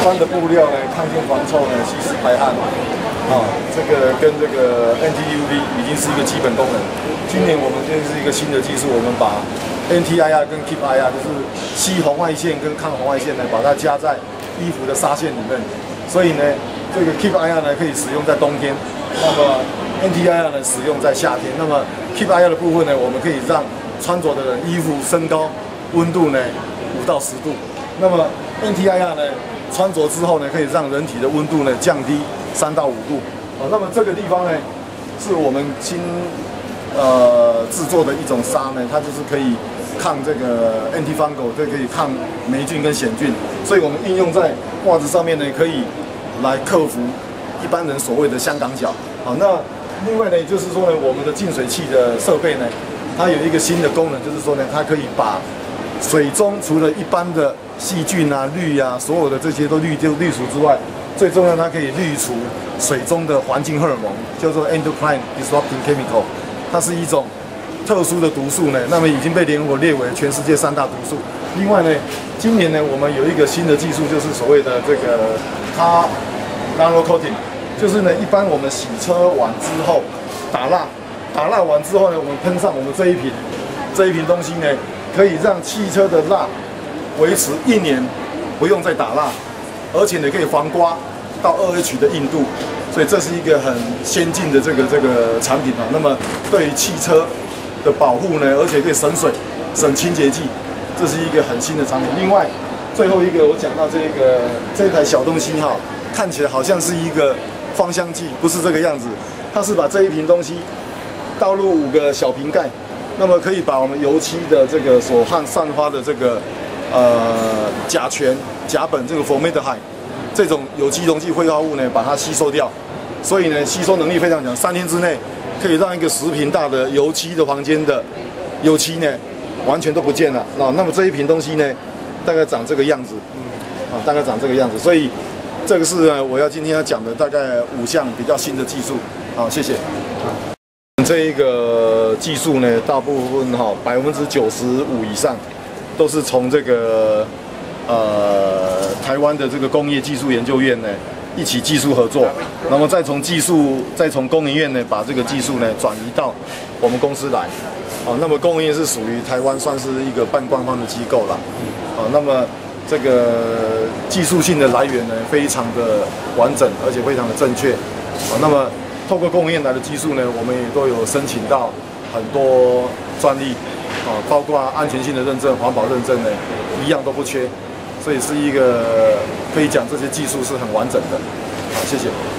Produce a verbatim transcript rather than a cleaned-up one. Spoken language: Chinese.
般的布料呢，抗菌防臭呢，吸湿排汗，啊，这个跟这个 N T U V 已经是一个基本功能。今年我们这是一个新的技术，我们把 N T I R 跟 Keep I R 就是吸红外线跟抗红外线呢，把它加在衣服的纱线里面。所以呢，这个 Keep I R 呢可以使用在冬天，那么 N T I R 呢使用在夏天。那么 Keep I R 的部分呢，我们可以让穿着的人衣服升高温度呢五到十度。那么 N T I R 呢穿着之后呢，可以让人体的温度呢降低三到五度。哦，那么这个地方呢是我们新呃制作的一种纱呢，它就是可以抗这个 antifungal， 这可以抗霉菌跟藓菌，所以我们应用在袜子上面呢，可以来克服一般人所谓的香港脚。好，那另外呢，就是说呢，我们的净水器的设备呢，它有一个新的功能，就是说呢，它可以把水中除了一般的细菌啊、氯啊，所有的这些都滤就滤除之外，最重要它可以滤除水中的环境荷尔蒙，叫做 endocrine disrupting chemical， 它是一种特殊的毒素呢，那么已经被联合国列为全世界三大毒素。另外呢，今年呢，我们有一个新的技术，就是所谓的这个它 nano coating， 就是呢，一般我们洗车完之后打蜡，打蜡完之后呢，我们喷上我们这一瓶这一瓶东西呢，可以让汽车的蜡维持一年不用再打蜡，而且呢可以防刮到 二 H 的硬度，所以这是一个很先进的这个这个产品啊。那么对于汽车的保护呢，而且可以省水、省清洁剂，这是一个很新的产品。另外，最后一个我讲到这个这台小东西哈，看起来好像是一个芳香剂，不是这个样子，它是把这一瓶东西倒入五个小瓶盖，那么可以把我们油漆的这个所散散发的这个呃甲醛、甲苯这个 formaldehyde 这种有机溶剂挥发物呢，把它吸收掉，所以呢吸收能力非常强，三天之内可以让一个十坪大的油漆的房间的油漆呢完全都不见了啊。那么这一瓶东西呢，大概长这个样子，啊，大概长这个样子，所以这个是呢我要今天要讲的大概五项比较新的技术。好，谢谢。这一个技术呢，大部分哈百分之九十五以上都是从这个呃台湾的这个工业技术研究院呢一起技术合作，那么再从技术再从工研院呢把这个技术呢转移到我们公司来。啊，那么工研院是属于台湾算是一个半官方的机构啦。啊，那么这个技术性的来源呢非常的完整，而且非常的正确。啊，那么透过工研院来的技术呢，我们也都有申请到很多专利，啊，包括安全性的认证、环保认证呢，一样都不缺，所以是一个可以讲这些技术是很完整的。好，谢谢。